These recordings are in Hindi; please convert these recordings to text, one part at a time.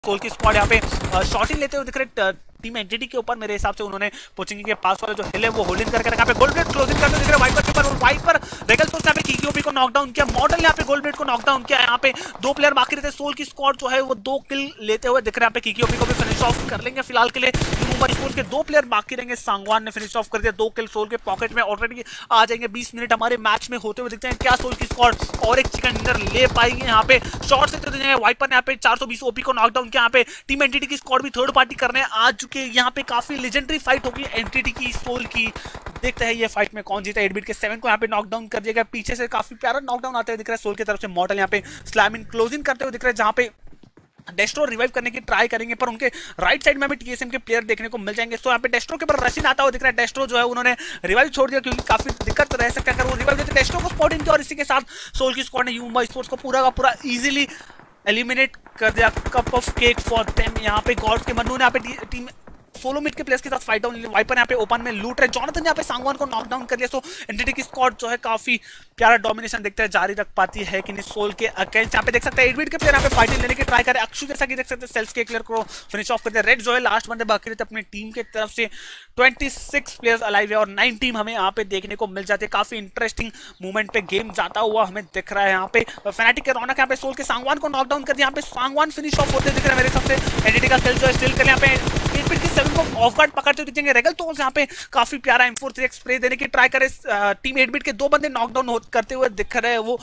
सोल की स्क्वाड यहाँ पे शॉटिंग लेते हुए दिख रहे टीम एंटिटी के ऊपर। मेरे हिसाब से उन्होंने पोचिंग के पास वाला जो हिल है वो होल्ड इन करके रखा पे। गोल्ड ब्लेड क्लोजिंग करते दिख रहे वाइपर के ऊपर और वाइपर रेगल तो यहाँ पे कीकीओपी को नॉकडाउन किया। मॉडल यहाँ पे गोल्ड ब्लेड को नॉकडाउन किया। यहाँ पे 2 प्लेयर बाकी रहते। सोल की स्क्वाड जो है वो 2 किल लेते हुए दिख रहे हैं। यहाँ पे कीकीओपी को भी फिनिश ऑफ कर लेंगे फिलहाल के लिए। मुंबई स्पोर्ट्स के 2 प्लेयर बाकी रहेंगे। सांगवान ने फिनिश ऑफ कर दिया। 2 किल सोल के पॉकेट में ऑलरेडी आ जाएंगे। 20 मिनट हमारे मैच में होते हुए दिखते हैं। क्या सोल की स्क्वाड और एक चिकन डिनर ले पाएंगे? यहाँ पे शॉट से तो वाइपर ने यहाँ पे 420 ओपी को नॉकडाउन किया। यहाँ पे टीम एंटिटी की स्क्वाड भी थर्ड पार्टी करने आ चुके हैं। यहाँ पे काफी लेजेंडरी फाइट होगी एंटिटी की सोल की। देखते हैं ये फाइट में कौन जीता। 8-बिट के 7 को यहाँ पे नॉकडाउन कर दिया गया। पीछे से काफी प्यारा नॉकडाउन आते हुए दिख रहा है सोल की तरफ से। मॉडल यहाँ पे स्लैम इन क्लोजिंग करते हुए दिख रहा है, जहाँ पे डेस्ट्रो रिवाइव करने की ट्राई करेंगे, पर उनके राइट साइड में भी टीएसएम के प्लेयर देखने को मिल जाएंगे। तो यहाँ पे डेस्ट्रो के ऊपर रशिन आता हुआ दिख रहा है। डेस्ट्रो जो है उन्होंने रिवाइव छोड़ दिया क्योंकि काफी दिक्कत रह सकता है अगर वो रिवाइव देते। डेस्ट्रो को स्पॉट इन किया और इसी के साथ सोल की स्क्वाड ने मुंबई स्पोर्ट्स को पूरा का पूरा इजीली एलिमिनेट कर दिया। Cup of cake for them. यहाँ पे गॉड्स के मन्नू ने यहाँ पे टीम सोलो मिड के प्लेयर्स के साथ फाइट डाउन। वाइपर यहाँ पे ओपन में लूट रहे। जॉनथन यहाँ पे सांगवान को नॉकडाउन कर दिया। सो एंटिटी की स्क्वाड जो है काफी प्यारा डोमिनेशन देखते हैं जारी रख पाती है कि नहीं सोल के अगेंस्ट। यहाँ पे देख सकते हैं 8-बिट के प्लेयर यहाँ पे फाइटिंग लेने की ट्राई करे। अक्षु जैसा कि देख सकते हैं सेल्स के क्लियर को फिनिश ऑफ कर दिया। रेड जो है लास्ट बंदे बाकी रहते अपनी टीम के तरफ से। 26 प्लेयर्स अलाइव है और 9 टीम हमें यहाँ पे देखने को मिल जाती है। काफी इंटरेस्टिंग मूवमेंट पे गेम जाता हुआ हमें दिख रहा है। यहाँ पे फैनेटिक के रौनक यहाँ पे सोल के सांगवान को नॉकडाउन कर दिया। यहाँ पे सांगवान फिनिश ऑफ होते दिख रहा है मेरे हिसाब से। एंटिटी का किल जो है स्टिल कर यहाँ पे 8-बिट के 7 को ऑफ गार्ड पकड़ते हुए दिखेंगे। रेगल तो यहाँ पे काफी प्यारा M4 स्प्रे देने की ट्राई करे। टीम 8-बिट के 2 बंदे नॉकडाउन करते हुए दिख रहे हैं। वो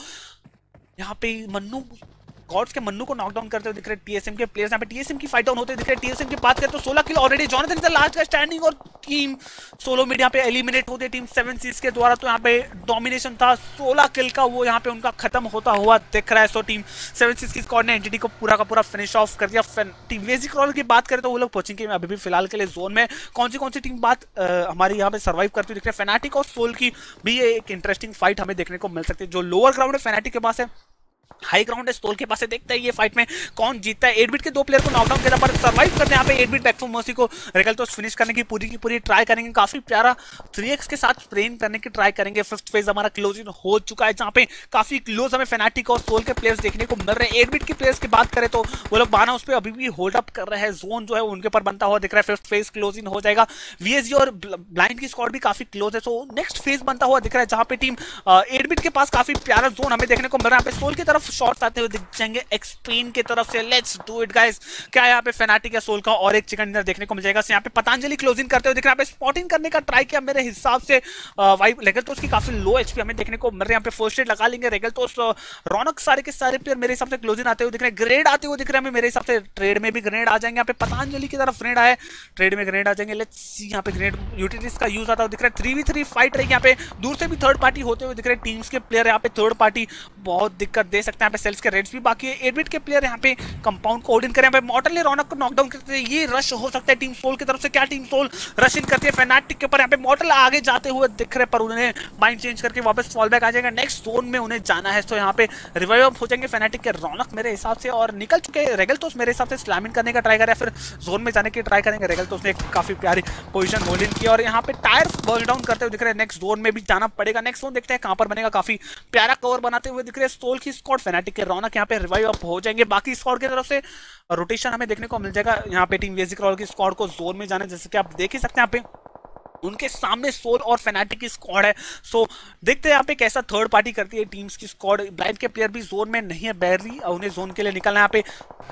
यहाँ पे मन्नू गॉड्स के मन्नू को नॉकडाउन करते हुए दिख रहे हैं टीएसएम के प्लेयर्स। यहाँ पे टीएसएम की फाइट डाउन होते दिख रहे हैं। टीएसएम की बात करें तो 16 kill already Jonathan is the last का स्टैंडिंग और टीम सोलो मिड यहाँ पे एलिमिनेट होती है टीम 7 सीज के द्वारा। तो यहाँ पे डोमिनेशन था 16 किल का, वो यहाँ पे उनका खत्म होता हुआ दिख रहा है। सो टीम 7 सीज की स्क्वाड ने एंटिटी को पूरा का पूरा फिनिश ऑफ कर दिया। टीम वेजी क्रॉल की बात करें तो वो लोग पहुंचेंगे अभी भी फिलहाल के लिए जोन में। कौन सी टीम बात हमारी यहाँ पे सर्वाइव करती हुई दिख रही है। फैनेटिक और सोल की भी एक इंटरेस्टिंग फाइट हमें देखने को मिल सकती है। जो लोअर ग्राउंड है फैनेटिक के पास है, हाई ग्राउंड है सोल के पास है। देखते हैं ये फाइट में कौन जीतता है। 8-बिट के 2 प्लेयर को नॉकडाउन किया पर सर्वाइव करते हैं यहाँ पे 8-बिट बैक फॉर मर्सी को। रेगल तो फिनिश करने की पूरी ट्राई करेंगे। काफी प्यारा 3x के साथ स्प्रेन करने की ट्राई करेंगे। 5th फेज हमारा क्लोजिंग हो चुका है, जहाँ पे काफी क्लोज हमें फैनेटिक और सोल के प्लेयर्स देखने को मिल रहे हैं। 8-बिट के प्लेयर्स की बात करें तो वो लोग बाना उस पर अभी भी होल्ड अप कर रहे हैं। जोन जो है उनके ऊपर बनता हुआ दिख रहा है। 5th फेज क्लोजिंग हो जाएगा। वीएसजी और ब्लाइंड की स्क्वाड भी काफी क्लोज है। सो नेक्स्ट फेज बनता हुआ दिख रहा है, जहाँ पे टीम 8-बिट के पास काफी प्यारा जोन हमें देखने को मिल रहा है। यहाँ पे सोल की तरफ शॉट्स आते हुए जाएंगे एक्सट्रीम की तरफ से। Let's do it guys. क्या यहाँ पे फैनेटिक या सोल का और एक चिकन डिनर देखने को मिल जाएगा। यहाँ पे पतंजलि क्लोजिंग करते हुए दिख रहा है। यहाँ पे स्पॉटिंग करने का ट्राई किया मेरे हिसाब से रेगल तो उसकी काफी लो एचपी हमें देखने को मिल रहा है। यहाँ पे फर्स्ट एड लगा लेंगे रेगल तो। रौनक सारे के सारे प्लेयर मेरे हिसाब से क्लोजिंग आते हुए दिख रहे हैं। ग्रेड आते हुए दिख रहे हैं मेरे हिसाब से। ट्रेड में भी ग्रेड आ जाएंगे। यहाँ पे पतंजलि की तरफ ग्रेड आए, ट्रेड में ग्रेड आ जाएंगे। लेट्स सी यहाँ पे ग्रेड यूटिलिटीज का यूज आता हुआ दिख रहा है। 3v3 फाइट रहेगी। यहाँ पे दूर से भी थर्ड पार्टी होते हुए दिख रहे हैं टीम्स के प्लेयर। यहाँ पे थर्ड पार्टी बहुत दिक्कत दे सकते हैं। यहाँ पे सेल्स के रेड्स भी बाकी है। 8-बिट के प्लेयर यहाँ पे कंपाउंड को होल्ड इन करें। मॉडल ने रौनक को नॉकडाउन करते हैं। ये रश हो सकता है टीम सोल की तरफ से। क्या टीम सोल रश इन करती है फैनेटिक के ऊपर? यहाँ पे मॉडल आगे जाते हुए दिख रहे पर उन्हें माइंड चेंज करके वापस फॉल बैक आ जाएगा। नेक्स्ट जोन में उन्हें जाना है। तो यहाँ पे रिवाइव अप हो जाएंगे फैनेटिक के रौनक मेरे हिसाब से और निकल चुके हैं। रेगल तो मेरे हिसाब से स्लैमिंग करने का ट्राई कर रहा है, फिर जोन में जाने की ट्राई करेंगे। रेगल तो उसने काफी प्यारी पोजीशन होल्ड इन की और यहाँ पे टायर बर्न डाउन करते हुए दिख रहे हैं। नेक्स्ट जोन में भी जाना पड़ेगा। नेक्स्ट जोन देखते हैं कहां पर बनेगा। काफी प्यारा कवर बनाते हुए दिख रहे हैं सोल की स्क्वाड। फैनेटिक के रौनक यहाँ पे रिवाइव अप हो जाएंगे। बाकी स्क्वाड की तरफ से रोटेशन हमें देखने को मिल जाएगा। यहाँ पे टीम वेजी क्रॉल की स्क्वाड को जोन में जाने, जैसे कि आप देख ही सकते हैं यहाँ पे उनके सामने सोल और फैनेटिक की स्क्वाड है। सो देखते हैं यहाँ पे कैसा थर्ड पार्टी करती है टीम्स की स्क्वाड। ब्लाइंड के प्लेयर भी जोन में नहीं है, बैरली उन्हें जोन के लिए निकलना। यहाँ पे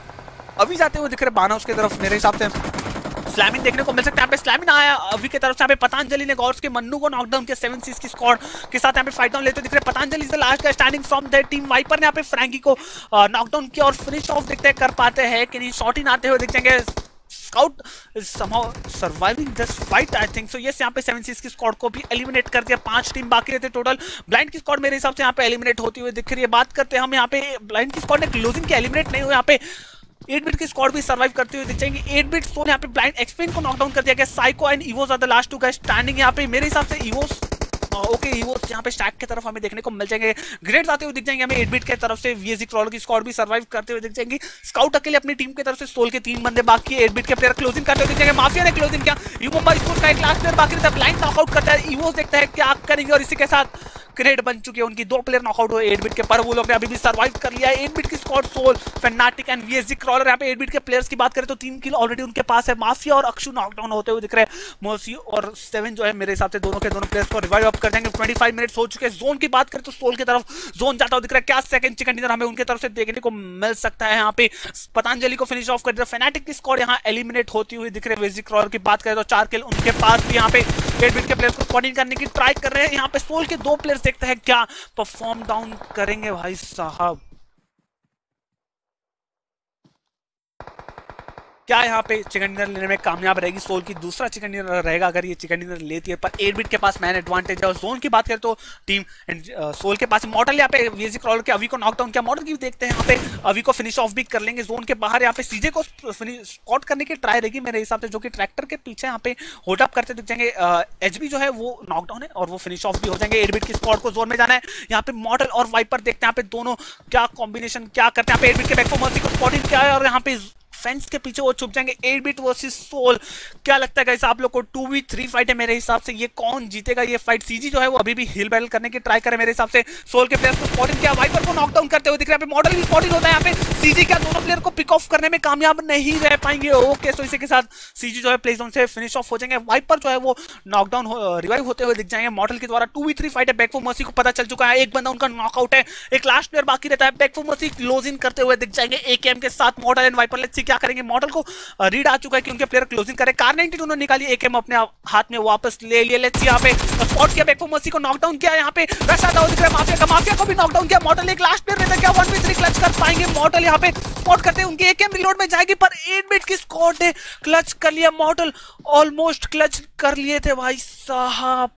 अभी जाते हुए दिख रहे बाना उसकी तरफ मेरे हिसाब से स्लैमिन देखने को मिल सकता है। यहाँ पे स्लैमिन आया अभी की तरफ से। यहाँ पे पतंजलि ने गॉड्स के मन्नू को नॉकडाउन किया 7 सीज की स्क्वाड के साथ। यहाँ पे फाइट डाउन लेते दिख रहे हैं। पतंजलि इज द लास्ट का standing from that team. Viper ने यहाँ पे फ्रैंकी को नॉकडाउन किया और फिनिश ऑफ देखते हैं कर पाते हैं कि नहीं। शॉट इन आते हुए दिख जाएंगे। Scout somehow surviving this fight I think so। yes यहाँ पे 7 सीज की स्क्वाड को भी एलिमिनेट कर दिया। 5 टीम बाकी रहते टोटल। ब्लाइंड की स्क्वाड मेरे हिसाब से यहाँ पे एलिमिनेट होती हुई दिख रही है। बात करते हैं हम यहाँ पे ब्लाइंड की स्क्वाड ने क्लोजिंग के एलिमिनेट नहीं हुए। यहाँ पे 8-बिट की स्क्वाड भी सर्वाइव करते हुए दिख जाएंगे। 8-बिट सोल यहाँ पे ब्लाइंड एक्सपेन को नॉकडाउन कर दिया गया। Psycho and Evos are the last 2 guys standing. यहाँ पे मेरे हिसाब से इवोस ओके वो यहाँ पे स्टैक की तरफ हमें देखने को मिल जाएंगे, ग्रेड्स आते हुए दिख जाएंगे हमें 8-बिट की तरफ से, वीएसजी क्रॉलर की स्क्वाड भी सर्वाइव करते हुए दिख जाएंगी। स्काउट अकेले अपनी टीम की तरफ से, सोल के 3 बंदे बाकी है, 8-बिट के प्लेयर क्लोजिंग करते हुए दिख जाएंगे। माफिया ने क्लोजिंग किया, यू मुंबई स्पोर्ट्स का एक लास्ट प्लेयर बाकी रहता है, ब्लाइंड नॉकआउट करता है, इवोस देखता है क्या करेंगे और इसी के साथ क्रेड बन चुके हैं उनकी, 2 प्लेयर नॉकआउट हुए 8-बिट के, पर वो लोग ने अभी भी सर्वाइव कर लिया है। 8-बिट की squad Soul, Fanatic and VSG crawler, यहाँ पे 8-बिट के प्लेयर्स की बात करें तो 3 किल ऑलरेडी उनके पास है। माफिया और अक्षु नॉकडाउन होते हुए दिख रहे हैं, मोसी और 7 जो है मेरे हिसाब से दोनों के दोनों प्लेयर्स को रिवाइव अप कर देंगे। 25 मिनट्स हो चुके हैं। जोन की बात करें तो सोल की तरफ जोन जाता हुआ दिख रहा है, क्या सेकंड चिकन डिनर हमें उनके तरफ से देखने को मिल सकता है। यहाँ पे पतंजलि को फिनिश ऑफ कर दिया, फैनाटिक की स्क्वाड यहाँ एलिमिनेट होती हुई दिख रही है। वीएसजी क्रॉलर की बात करें तो 4 किल उनके पास भी, यहाँ पे 8-बिट के प्लेयर्स को स्पॉटिंग करने की ट्राई कर रहे हैं। यहाँ पे सोल के 2 प्लेयर्स देखते हैं क्या परफॉर्म डाउन करेंगे भाई साहब, क्या यहाँ पे चिकन डिनर लेने में कामयाब रहेगी सोल की। दूसरा चिकन डिनर रहेगा अगर ये चिकन डिनर लेती है, पर 8-बिट के पास मैन एडवांटेज है। और जोन की बात करें तो टीम सोल के पास मॉडल यहाँ पे वीएसजी क्रॉलर के अवी को नॉकडाउन किया, मॉडल की भी देखते हैं यहाँ पे अवी को फिनिश ऑफ भी कर लेंगे। जोन के बाहर यहाँ पे सीजे को स्पॉट करने की ट्राई रहेगी मेरे हिसाब से, जो कि ट्रैक्टर के पीछे यहाँ पे होल्ड अप करते दिख जाएंगे। एचबी जो है वो नॉकडाउन है और वो फिनिश ऑफ भी हो जाएंगे। 8-बिट की स्क्वाड को जोन में जाना है, यहाँ पे मॉडल और वाइपर देखते हैं यहाँ पे दोनों क्या कॉम्बिनेशन क्या करते हैं। यहाँ पे 8-बिट के बैक फॉर मर्सी को स्पॉटिंग किया है और यहाँ पे फेंस के पीछे वो छुप जाएंगे। 8-बिट वर्सेस सोल, क्या लगता है गाइस आप लोग को? 2v3 फाइट है मेरे हिसाब से, ये कौन जीतेगा ये फाइट? सीजी जो है वो अभी भी हिल बैटल करने की ट्राई करे मेरे हिसाब से। सोल के प्लेयर्स को स्पॉटिंग किया, वाइपर को नॉकडाउन करते हुए दिख रहा है, मॉडल भी स्पॉटिंग होता है यहाँ पे। सीजी क्या दोनों प्लेयर को पिक ऑफ करने में कामयाब नहीं रह पाएंगे? ओके, सो इसी के साथ सीजी जो है प्ले जोन से फिनिश ऑफ हो जाएंगे। वाइपर जो है वो नॉकडाउन रिवाइव होते हुए दिख जाएंगे मॉडल के द्वारा। 2v3 फाइट है, बैक फॉर मर्सी को पता चल चुका है, एक बंदा उनका नॉकआउट है, एक लास्ट प्लेयर बाकी रहता है। Back for mercy close in करते हुए दिख जाएंगे एकेएम के साथ model and Viper. Let's see क्या करेंगे। मॉडल को रीड आ चुका है कि उनके प्लेयर क्लोजिंग करे, कार 92 उन्होंने निकाली, एकेएम अपने हाथ में वापस ले लिया। लेट्स सी यहाँ पे स्पॉट किया, बैक फॉर मर्सी को नॉकडाउन किया, यहाँ पे रश आता हुआ दिख रहा है माफिया का, माफिया को भी नॉकडाउन किया। मॉडल एक लास्ट प्लेयर रहता है, क्या 1v3 क्लच कर पाएंगे? मॉडल यहाँ पे स्पॉट करते हैं, उनकी एकेएम रिलोड में जाएगी, पर 8-बिट की स्क्वाड ने क्लच कर लिया। मॉडल ऑलमोस्ट क्लच कर लिए थे भाई साहब,